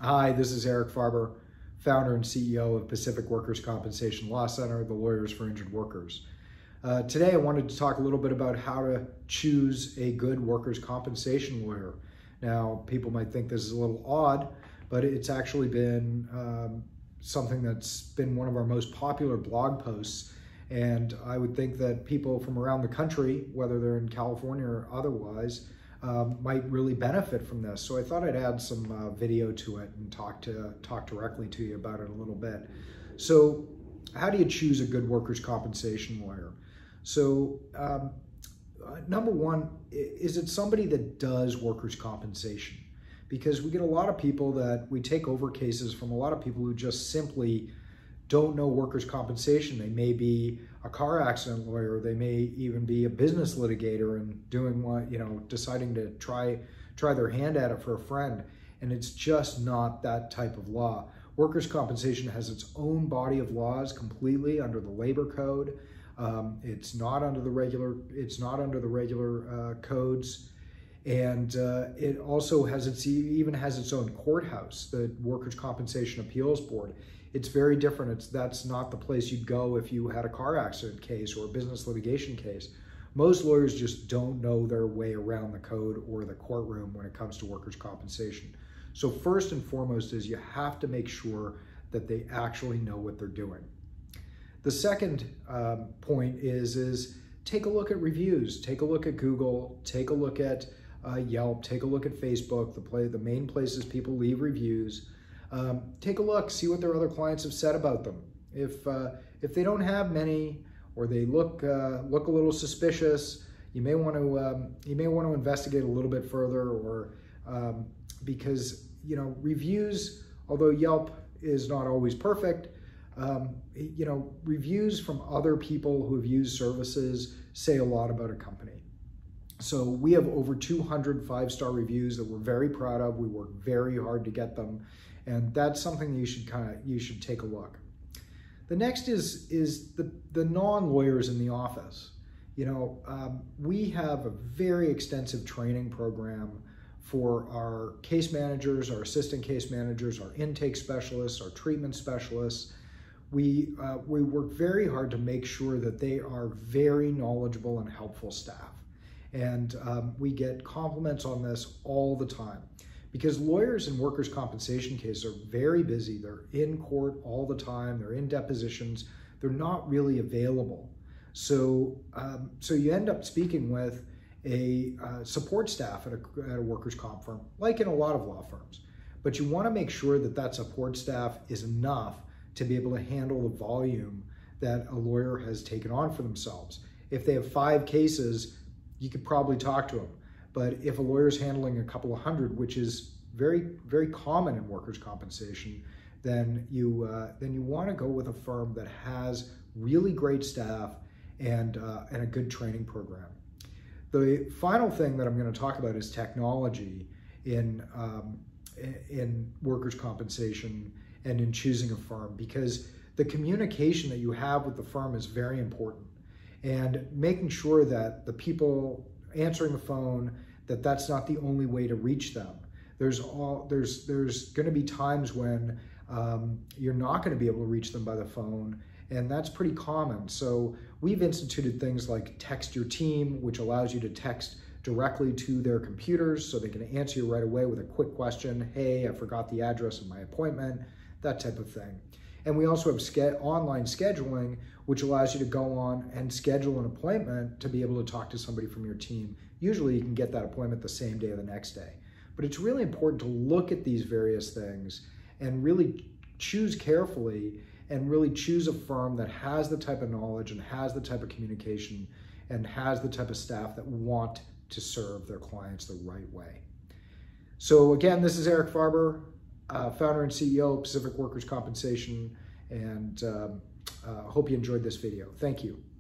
Hi, this is Eric Farber, founder and CEO of Pacific Workers' Compensation Law Center, the Lawyers for Injured Workers. Today I wanted to talk a little bit about how to choose a good workers' compensation lawyer. Now, people might think this is a little odd, but it's actually been something that's been one of our most popular blog posts. And I would think that people from around the country, whether they're in California or otherwise, might really benefit from this. So I thought I'd add some video to it and talk directly to you about it a little bit. So how do you choose a good workers' compensation lawyer? So number one, is it somebody that does workers' compensation? Because we get a lot of people that we take over cases from a lot of people who just simply don't know workers' compensation. They may be a car accident lawyer, they may even be a business litigator and doing what, deciding to try their hand at it for a friend. And it's just not that type of law. Workers' compensation has its own body of laws completely under the labor code. It's not under the regular codes. And it also even has its own courthouse, the Workers' Compensation Appeals Board. It's very different. That's not the place you'd go if you had a car accident case or a business litigation case. Most lawyers just don't know their way around the code or the courtroom when it comes to workers' compensation. So first and foremost is you have to make sure that they actually know what they're doing. The second point is take a look at reviews. Take a look at Google. Take a look at Yelp. Take a look at Facebook, the main places people leave reviews. Take a look, see what their other clients have said about them. If they don't have many, or they look a little suspicious, you may want to investigate a little bit further, or because reviews, although Yelp is not always perfect, reviews from other people who have used services say a lot about a company. So we have over 200 five-star reviews that we're very proud of. We work very hard to get them. And that's something you should take a look. The next is the non-lawyers in the office. We have a very extensive training program for our case managers, our assistant case managers, our intake specialists, our treatment specialists. We work very hard to make sure that they are very knowledgeable and helpful staff. And we get compliments on this all the time. Because lawyers in workers' compensation cases are very busy. They're in court all the time. They're in depositions. They're not really available. So you end up speaking with a support staff at a workers' comp firm, like in a lot of law firms. But you want to make sure that that support staff is enough to be able to handle the volume that a lawyer has taken on for themselves. If they have 5 cases, you could probably talk to them. But if a lawyer is handling a couple of hundred, which is very, very common in workers' compensation, then you want to go with a firm that has really great staff and a good training program. The final thing that I'm going to talk about is technology in workers' compensation and in choosing a firm, because the communication that you have with the firm is very important, and making sure that the people answering the phone, that's not the only way to reach them. There's going to be times when you're not going to be able to reach them by the phone, and that's pretty common. So we've instituted things like Text Your Team, which allows you to text directly to their computers so they can answer you right away with a quick question. Hey, I forgot the address of my appointment, that type of thing. And we also have online scheduling, which allows you to go on and schedule an appointment to be able to talk to somebody from your team. Usually you can get that appointment the same day or the next day. But it's really important to look at these various things and really choose carefully, and really choose a firm that has the type of knowledge and has the type of communication and has the type of staff that want to serve their clients the right way. So again, this is Eric Farber, founder and CEO of Pacific Workers' Compensation, and hope you enjoyed this video. Thank you.